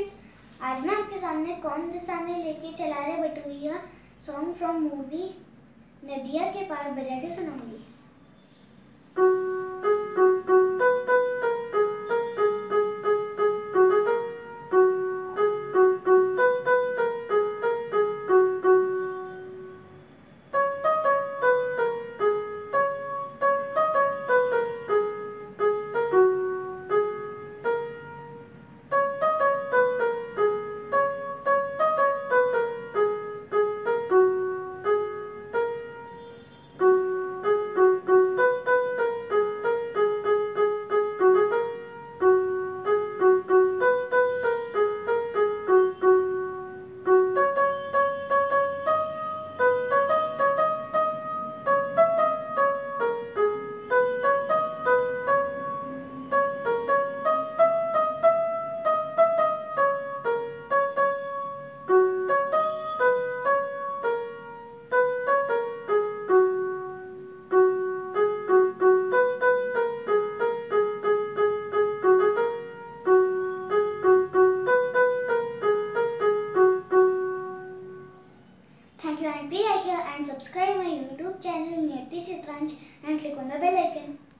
Friends, आज मैं आपके सामने कौन दिशा में लेके चला रे बटुइया song from movie Nadiya Ke Paar बजा के सुनाऊंगी। Thank you and please like, share and subscribe my YouTube channel Niyati Chitranj and click on the bell icon.